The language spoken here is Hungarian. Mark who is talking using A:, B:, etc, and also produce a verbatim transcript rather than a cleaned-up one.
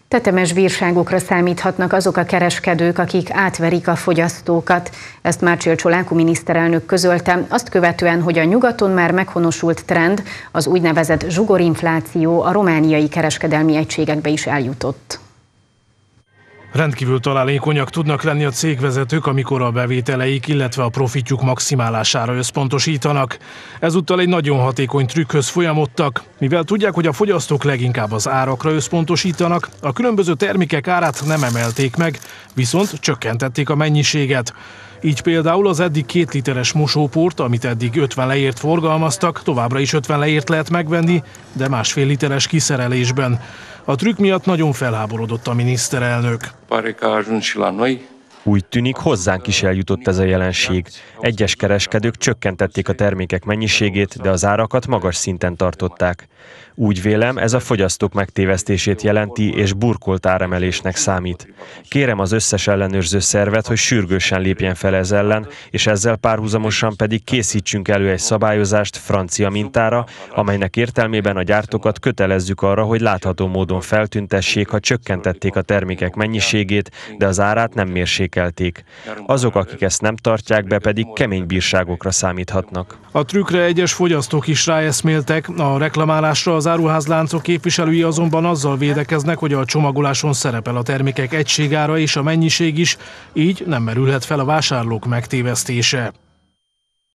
A: Tetemes bírságokra számíthatnak azok a kereskedők, akik átverik a fogyasztókat. Ezt Márcsil Csoláku miniszterelnök közölte, azt követően, hogy a nyugaton már meghonosult trend, az úgynevezett zsugorinfláció a romániai kereskedelmi egységekbe is eljutott.
B: Rendkívül találékonyak tudnak lenni a cégvezetők, amikor a bevételeik, illetve a profitjuk maximálására összpontosítanak. Ezúttal egy nagyon hatékony trükkhöz folyamodtak, mivel tudják, hogy a fogyasztók leginkább az árakra összpontosítanak, a különböző termékek árát nem emelték meg, viszont csökkentették a mennyiséget. Így például az eddig két literes mosóport, amit eddig ötven leért forgalmaztak, továbbra is ötven leért lehet megvenni, de másfél literes kiszerelésben. A trükk miatt nagyon felháborodott a miniszterelnök.
C: Úgy tűnik, hozzánk is eljutott ez a jelenség. Egyes kereskedők csökkentették a termékek mennyiségét, de az árakat magas szinten tartották. Úgy vélem, ez a fogyasztók megtévesztését jelenti, és burkolt áremelésnek számít. Kérem az összes ellenőrző szervet, hogy sürgősen lépjen fel ez ellen, és ezzel párhuzamosan pedig készítsünk elő egy szabályozást francia mintára, amelynek értelmében a gyártókat kötelezzük arra, hogy látható módon feltüntessék, ha csökkentették a termékek mennyiségét, de az árát nem mérsékelték. Azok, akik ezt nem tartják be, pedig kemény bírságokra számíthatnak.
B: A trükkre egyes fogyasztók is ráeszméltek, a reklamálásra az áruházláncok képviselői azonban azzal védekeznek, hogy a csomagoláson szerepel a termékek egységára és a mennyiség is, így nem merülhet fel a vásárlók megtévesztése.